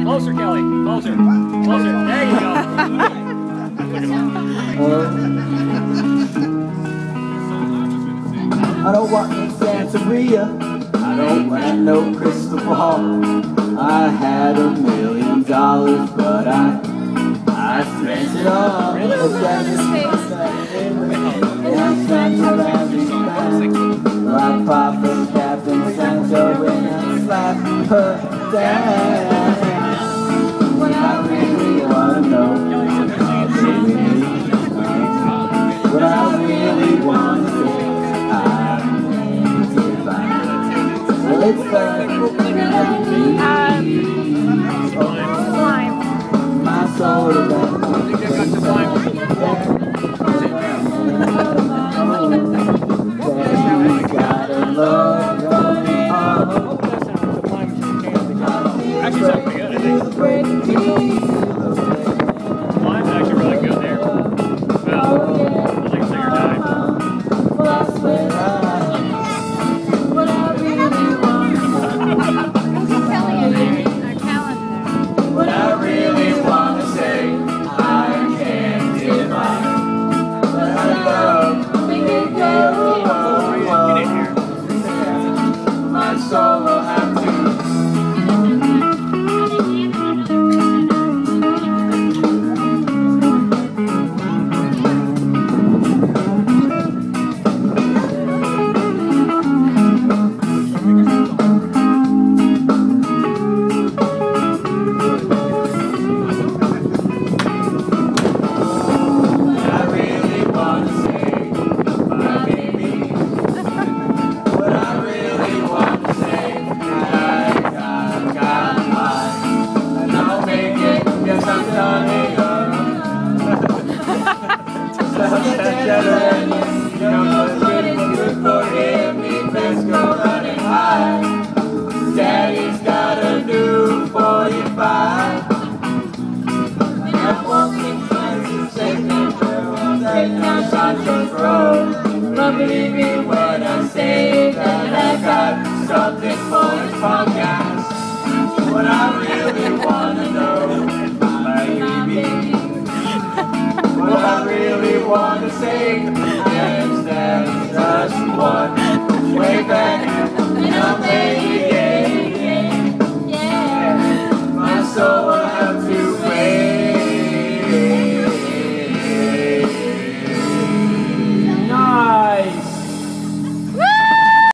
Closer, Kelly. Closer. Closer. There you go. I don't want no Santeria. I don't want no crystal ball. I had $1 million, but I spent it all. Like Papa Captain Sancho when I slap her down. What I really wanna know, what I really wanna say, well, it's Slime. my soul is Actually, sounds pretty good, I think. Slime's actually really good there. Well, I think singer died. What I really want to say, I can't define. But I love my soul will have to. Daddy's got a new 45. And I'm walking places, taking girls, taking on Sancho's road. But believe me when I say that I got something for his podcast. What I really wanna know, my baby. What I really wanna say is that just one.